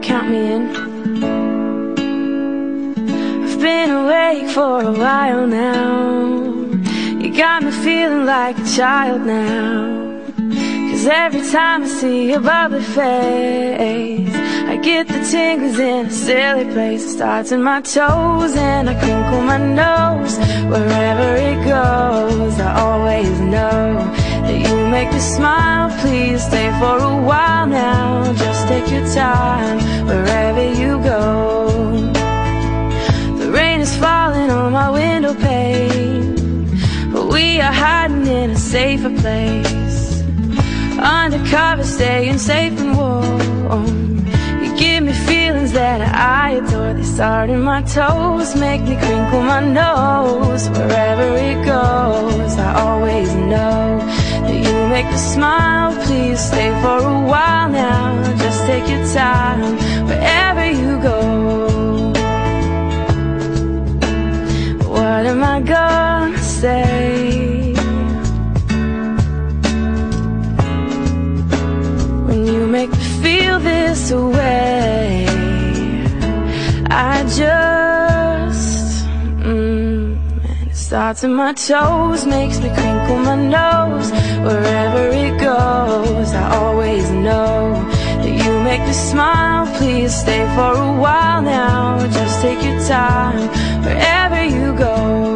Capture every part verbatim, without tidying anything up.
count me in. I've been awake for a while now. You got me feeling like a child now. 'Cause every time I see your bubbly face, I get the tingles in a silly place. It starts in my toes and I crinkle my nose. Wherever it goes, I always know that you make me smile. Please stay for a while now. Just take your time wherever you go. The rain is falling on my window pane, but we are hiding in a safer place. Undercover, staying safe and warm. You give me feelings that I adore. They start in my toes, make me crinkle my nose. Wherever it goes, I always know that you make me smile. Please stay for a while now. Just take your time wherever you go. What am I gonna say? Make me feel this way. I just mm, and it starts in my toes, makes me crinkle my nose. Wherever it goes, I always know that you make me smile. Please stay for a while now. Just take your time wherever you go.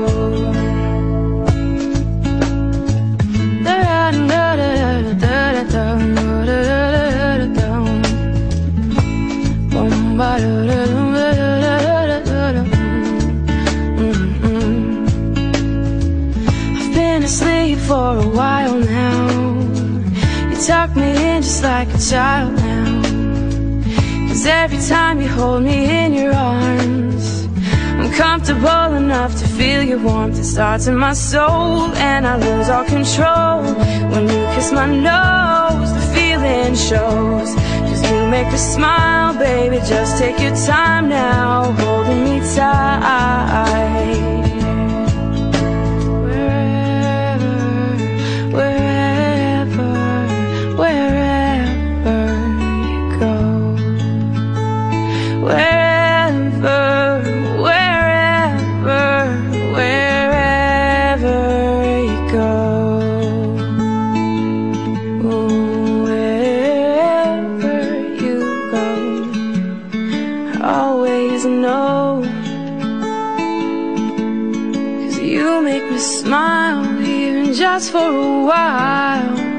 I've been asleep for a while now. You tuck me in just like a child now. 'Cause every time you hold me in your arms, I'm comfortable enough to feel your warmth. It starts in my soul and I lose all control. When you kiss my nose, the feeling shows. 'Cause you make me smile, baby, just take your time now, holding me tight. Wherever, wherever, wherever you go. Wherever, wherever, wherever you go. Always know, 'cause you make me smile, even just for a while.